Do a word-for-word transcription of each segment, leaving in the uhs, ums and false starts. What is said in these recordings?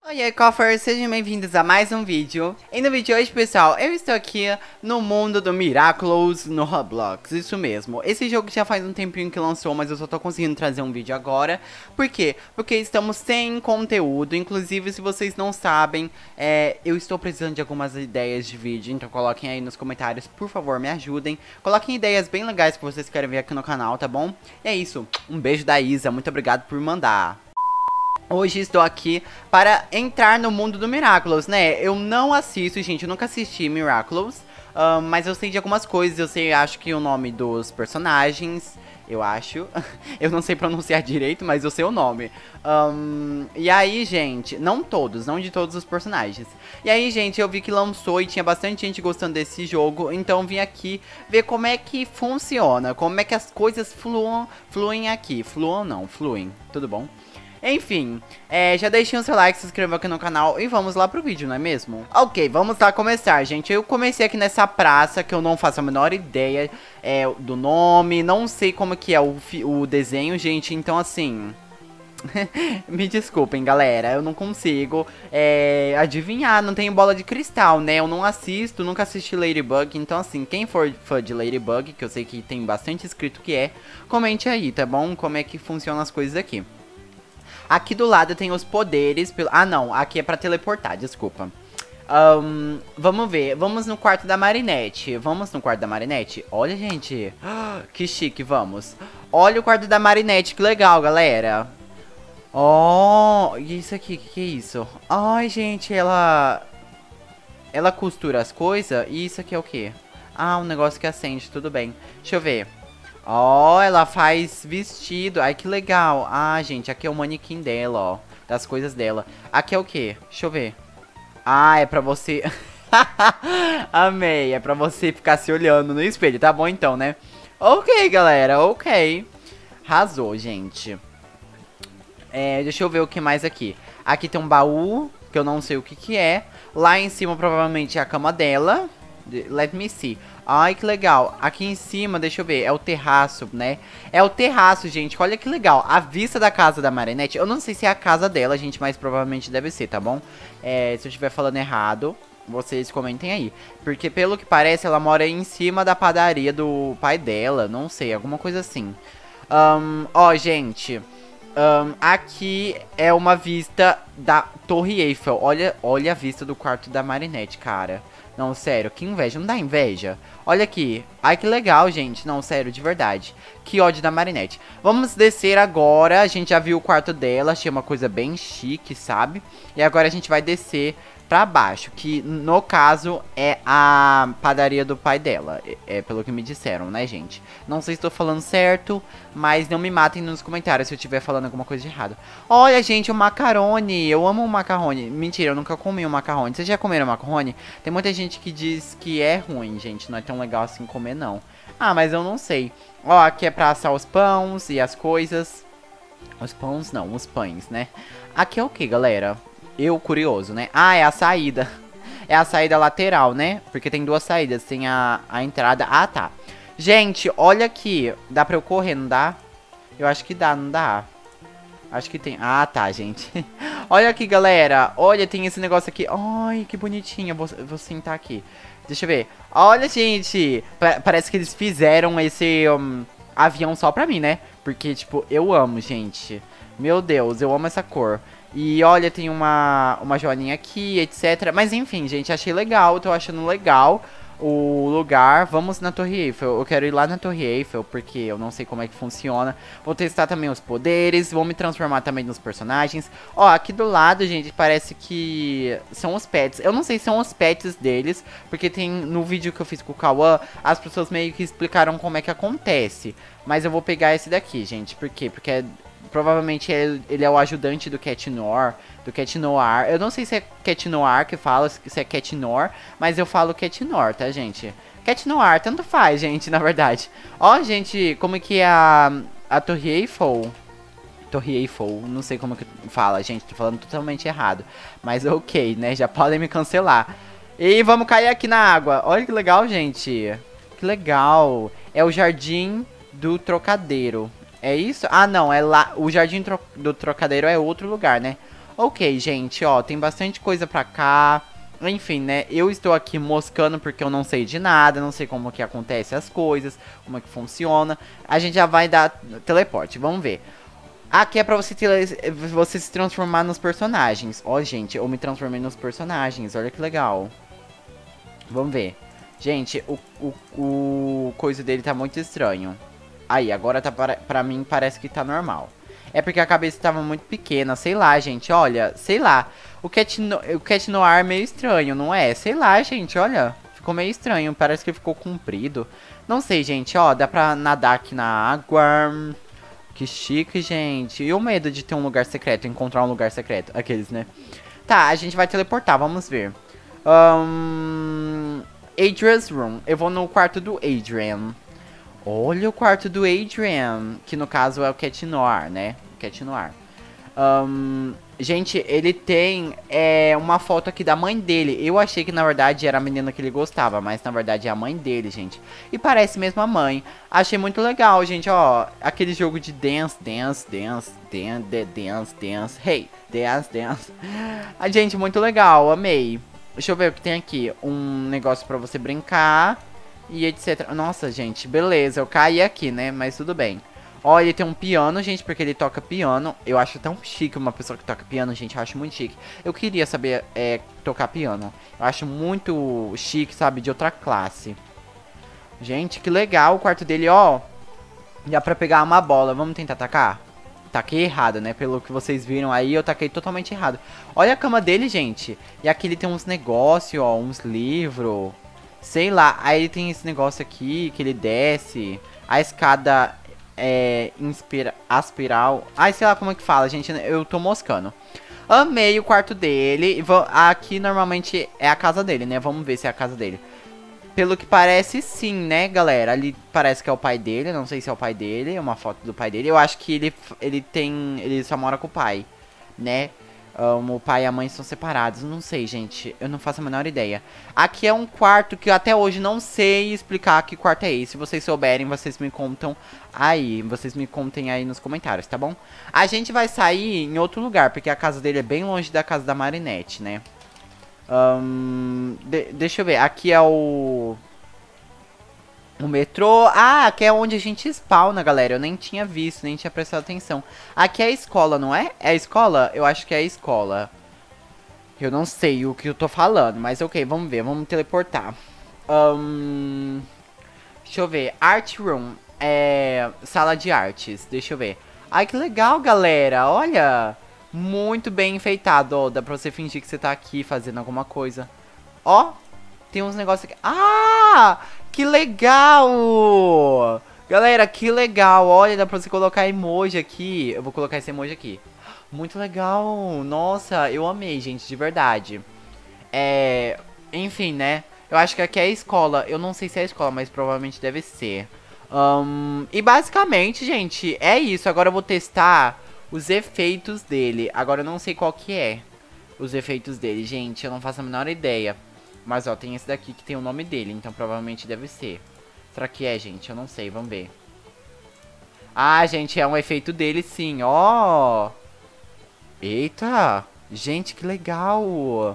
E aí, Coffers, sejam bem-vindos a mais um vídeo. E no vídeo de hoje, pessoal, eu estou aqui no mundo do Miraculous no Roblox, isso mesmo. Esse jogo já faz um tempinho que lançou, mas eu só tô conseguindo trazer um vídeo agora. Por quê? Porque estamos sem conteúdo, inclusive se vocês não sabem, é, eu estou precisando de algumas ideias de vídeo, então coloquem aí nos comentários, por favor, me ajudem. Coloquem ideias bem legais que vocês querem ver aqui no canal, tá bom? E é isso, um beijo da Isa, muito obrigado por mandar. Hoje estou aqui para entrar no mundo do Miraculous, né? Eu não assisto, gente, eu nunca assisti Miraculous, uh, mas eu sei de algumas coisas, eu sei, acho que o nome dos personagens, eu acho. Eu não sei pronunciar direito, mas eu sei o nome. Um, e aí, gente, não todos, não de todos os personagens. E aí, gente, eu vi que lançou e tinha bastante gente gostando desse jogo, então vim aqui ver como é que funciona, como é que as coisas fluam, fluem aqui. Fluam não, fluem, tudo bom? Enfim, é, já deixem o seu like, se inscreva aqui no canal e vamos lá pro vídeo, não é mesmo? Ok, vamos lá começar, gente. Eu comecei aqui nessa praça que eu não faço a menor ideia é, do nome, não sei como que é o, o desenho, gente, então assim... Me desculpem, galera, eu não consigo é, adivinhar, não tenho bola de cristal, né? Eu não assisto, nunca assisti Ladybug, então assim, quem for fã de Ladybug, que eu sei que tem bastante inscrito que é, comente aí, tá bom? Como é que funcionam as coisas aqui. Aqui do lado tem os poderes... Pelo... Ah, não. Aqui é pra teleportar, desculpa. Um, vamos ver. Vamos no quarto da Marinette. Vamos no quarto da Marinette? Olha, gente. Que chique, vamos. Olha o quarto da Marinette, que legal, galera. Oh, e isso aqui, o que, que é isso? Ai, gente, ela... Ela costura as coisas. E isso aqui é o quê? Ah, um negócio que acende, tudo bem. Deixa eu ver. Ó, oh, ela faz vestido. Ai, que legal. Ah, gente, aqui é o manequim dela, ó. Das coisas dela. Aqui é o quê? Deixa eu ver. Ah, é pra você... Amei. É pra você ficar se olhando no espelho. Tá bom então, né? Ok, galera. Ok. Arrasou, gente. É, deixa eu ver o que mais aqui. Aqui tem um baú, que eu não sei o que que é. Lá em cima, provavelmente, é a cama dela. Let me see. Ai, que legal. Aqui em cima, deixa eu ver, é o terraço, né? É o terraço, gente. Olha que legal. A vista da casa da Marinette, eu não sei se é a casa dela, gente, mas provavelmente deve ser, tá bom? É, se eu estiver falando errado, vocês comentem aí. Porque, pelo que parece, ela mora em cima da padaria do pai dela. Não sei, alguma coisa assim. Um, ó, gente... Um, aqui é uma vista da Torre Eiffel. Olha, olha a vista do quarto da Marinette, cara. Não, sério, que inveja. Não dá inveja? Olha aqui. Ai, que legal, gente. Não, sério, de verdade. Que ódio da Marinette. Vamos descer agora. A gente já viu o quarto dela. Achei uma coisa bem chique, sabe? E agora a gente vai descer pra baixo. Que, no caso, é a padaria do pai dela. É, é pelo que me disseram, né, gente? Não sei se estou falando certo, mas não me matem nos comentários se eu estiver falando alguma coisa de errado. Olha, gente, o macarone. Eu amo o macarone. Mentira, eu nunca comi o macarone. Vocês já comeram macarone? Tem muita gente que diz que é ruim, gente. Não é tão legal assim comer, não. Ah, mas eu não sei. Ó, aqui é pra assar os pães e as coisas. Os pães não, os pães, né? Aqui é o que, galera? Eu curioso, né? Ah, é a saída. É a saída lateral, né? Porque tem duas saídas. Tem a, a entrada... Ah, tá. Gente, olha aqui. Dá pra eu correr, não dá? Eu acho que dá, não dá? Acho que tem. Ah, tá, gente. Olha aqui, galera. Olha, tem esse negócio aqui. Ai, que bonitinho. Eu vou, eu vou sentar aqui. Deixa eu ver. Olha, gente. Pa- parece que eles fizeram esse um, avião só pra mim, né? Porque, tipo, eu amo, gente. Meu Deus, eu amo essa cor. E olha, tem uma, uma joaninha aqui, etcétera. Mas enfim, gente, achei legal. Tô achando legal o lugar. Vamos na Torre Eiffel. Eu quero ir lá na Torre Eiffel, porque eu não sei como é que funciona. Vou testar também os poderes. Vou me transformar também nos personagens. Ó, aqui do lado, gente, parece que são os pets. Eu não sei se são os pets deles, porque tem no vídeo que eu fiz com o Cauã, as pessoas meio que explicaram como é que acontece. Mas eu vou pegar esse daqui, gente. Por quê? Porque é... Provavelmente ele, ele é o ajudante do Cat Noir, do Cat Noir. Eu não sei se é Cat Noir que fala, se é Cat Noir, mas eu falo Cat Noir, tá, gente? Cat Noir, tanto faz, gente, na verdade. Ó, gente, como que é a, a Torre Eiffel... Torre Eiffel, não sei como que fala, gente, tô falando totalmente errado. Mas ok, né, já podem me cancelar. E vamos cair aqui na água. Olha que legal, gente. Que legal. É o Jardim do Trocadeiro. É isso? Ah, não, é lá. O Jardim tro do Trocadeiro é outro lugar, né? Ok, gente, ó, tem bastante coisa pra cá. Enfim, né, eu estou aqui moscando porque eu não sei de nada, não sei como que acontece as coisas, como é que funciona. A gente já vai dar teleporte, vamos ver. Aqui é pra você, tele, você se transformar nos personagens. Ó, gente, eu me transformei nos personagens, olha que legal. Vamos ver. Gente, o, o, o coisa dele tá muito estranho. Aí, agora tá pra, pra mim parece que tá normal. É porque a cabeça tava muito pequena, sei lá, gente, olha, sei lá. O Cat, no, o Cat Noir é meio estranho, não é? Sei lá, gente, olha, ficou meio estranho, parece que ficou comprido. Não sei, gente, ó, dá pra nadar aqui na água. Que chique, gente. E o medo de ter um lugar secreto, encontrar um lugar secreto, aqueles, né? Tá, a gente vai teleportar, vamos ver. Um, Adrian's Room, eu vou no quarto do Adrian. Olha o quarto do Adrian, que no caso é o Cat Noir, né? Cat Noir. Um, gente, ele tem é, uma foto aqui da mãe dele. Eu achei que na verdade era a menina que ele gostava, mas na verdade é a mãe dele, gente. E parece mesmo a mãe. Achei muito legal, gente, ó. Aquele jogo de dance, dance, dance, dance, dance, dance. Hey, dance, dance. A gente, muito legal, amei. Deixa eu ver o que tem aqui. Um negócio pra você brincar. E etcétera. Nossa, gente, beleza. Eu caí aqui, né? Mas tudo bem. Ó, ele tem um piano, gente, porque ele toca piano. Eu acho tão chique uma pessoa que toca piano, gente. Eu acho muito chique. Eu queria saber é, tocar piano. Eu acho muito chique, sabe? De outra classe. Gente, que legal o quarto dele, ó. Dá pra pegar uma bola. Vamos tentar atacar? Taquei errado, né? Pelo que vocês viram aí, eu taquei totalmente errado. Olha a cama dele, gente. E aqui ele tem uns negócios, ó. Uns livros. Sei lá, aí tem esse negócio aqui que ele desce. A escada é inspira, aspiral. Ai, sei lá como é que fala, gente. Eu tô moscando. Amei o quarto dele. Aqui normalmente é a casa dele, né? Vamos ver se é a casa dele. Pelo que parece, sim, né, galera? Ali parece que é o pai dele. Não sei se é o pai dele. É uma foto do pai dele. Eu acho que ele, ele tem. Ele só mora com o pai, né? Um, o pai e a mãe são separados. Não sei, gente. Eu não faço a menor ideia. Aqui é um quarto que eu até hoje não sei explicar que quarto é esse. Se vocês souberem, vocês me contam aí. Vocês me contem aí nos comentários, tá bom? A gente vai sair em outro lugar, porque a casa dele é bem longe da casa da Marinette, né? Um, de, deixa eu ver. Aqui é o... O metrô... Ah, aqui é onde a gente spawna, galera. Eu nem tinha visto, nem tinha prestado atenção. Aqui é a escola, não é? É a escola? Eu acho que é a escola. Eu não sei o que eu tô falando, mas ok, vamos ver. Vamos teleportar. Um, deixa eu ver. Art Room. É... Sala de artes. Deixa eu ver. Ai, que legal, galera. Olha. Muito bem enfeitado. Ó, dá pra você fingir que você tá aqui fazendo alguma coisa. Ó. Tem uns negócios aqui. Ah! Que legal! Galera, que legal. Olha, dá pra você colocar emoji aqui. Eu vou colocar esse emoji aqui. Muito legal. Nossa, eu amei, gente, de verdade. É... Enfim, né? Eu acho que aqui é a escola. Eu não sei se é a escola, mas provavelmente deve ser. Um... E basicamente, gente, é isso. Agora eu vou testar os efeitos dele. Agora eu não sei qual que é os efeitos dele, gente. Eu não faço a menor ideia. Mas, ó, tem esse daqui que tem o nome dele. Então, provavelmente deve ser. Será que é, gente? Eu não sei. Vamos ver. Ah, gente, é um efeito dele, sim. Ó. Eita. Gente, que legal.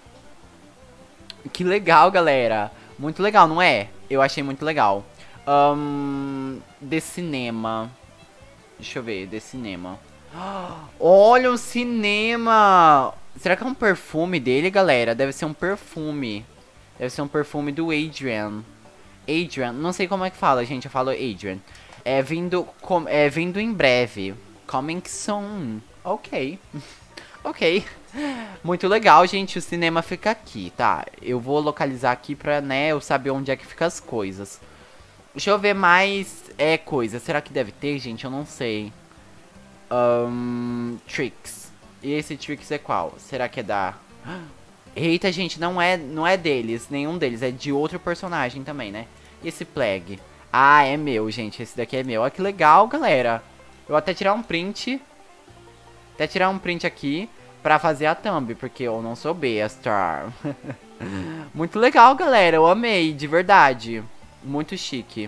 Que legal, galera. Muito legal, não é? Eu achei muito legal. Um, de cinema. Deixa eu ver. De cinema. Olha o cinema. Será que é um perfume dele, galera? Deve ser um perfume. Deve ser um perfume do Adrian. Adrian, não sei como é que fala, gente. Eu falo Adrian. É vindo, com, é vindo em breve. Coming soon. Ok. Ok. Muito legal, gente. O cinema fica aqui, tá? Eu vou localizar aqui pra, né, eu saber onde é que fica as coisas. Deixa eu ver mais é, coisas. Será que deve ter, gente? Eu não sei. Um, tricks. E esse Tricks é qual? Será que é da... Eita, gente, não é, não é deles. Nenhum deles. É de outro personagem também, né? E esse Plague? Ah, é meu, gente. Esse daqui é meu. Olha que legal, galera. Eu vou até tirar um print. Até tirar um print aqui pra fazer a thumb. Porque eu não sou Beastar. Muito legal, galera. Eu amei, de verdade. Muito chique.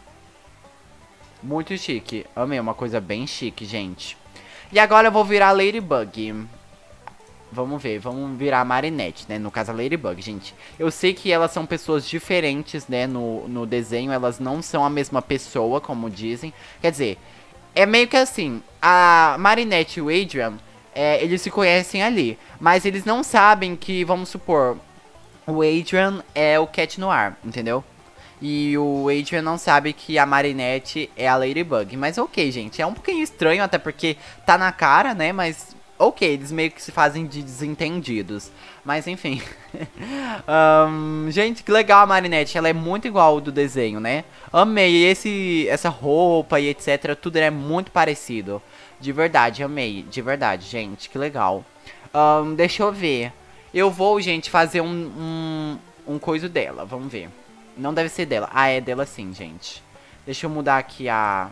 Muito chique. Amei, uma coisa bem chique, gente. E agora eu vou virar Ladybug. Vamos ver, vamos virar a Marinette, né? No caso, a Ladybug, gente. Eu sei que elas são pessoas diferentes, né? No, no desenho, elas não são a mesma pessoa, como dizem. Quer dizer, é meio que assim, a Marinette e o Adrian, é, eles se conhecem ali. Mas eles não sabem que, vamos supor, o Adrian é o Cat Noir, entendeu? E o Adrian não sabe que a Marinette é a Ladybug. Mas ok, gente, é um pouquinho estranho, até porque tá na cara, né? Mas ok, eles meio que se fazem de desentendidos. Mas enfim. um, gente, que legal a Marinette. Ela é muito igual ao do desenho, né? Amei esse, essa roupa e etc. Tudo é muito parecido. De verdade, amei. De verdade, gente. Que legal. Um, deixa eu ver. Eu vou, gente, fazer um, um, um coisa dela. Vamos ver. Não deve ser dela. Ah, é dela sim, gente. Deixa eu mudar aqui a...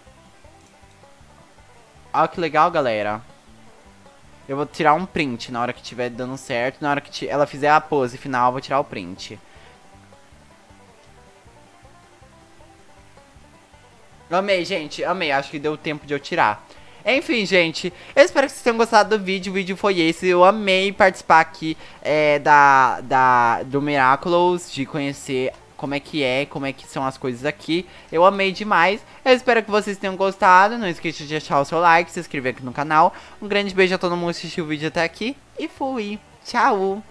Olha que legal, galera. Eu vou tirar um print na hora que estiver dando certo. Na hora que ela fizer a pose final, eu vou tirar o print. Amei, gente. Amei. Acho que deu tempo de eu tirar. Enfim, gente, eu espero que vocês tenham gostado do vídeo. O vídeo foi esse. Eu amei participar aqui é, da, da, do Miraculous, de conhecer como é que é, como é que são as coisas aqui. Eu amei demais. Eu espero que vocês tenham gostado. Não esqueça de deixar o seu like, se inscrever aqui no canal. Um grande beijo a todo mundo que assistiu o vídeo até aqui. E fui. Tchau.